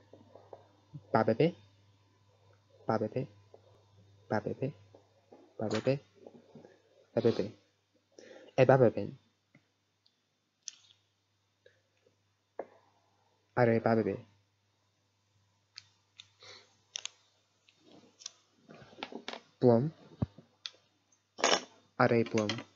Ba bebe, ba bebe, ba bebe, ba bebe, ba bebe. E ba bebe. Are ba bebe. Plum. Are plum.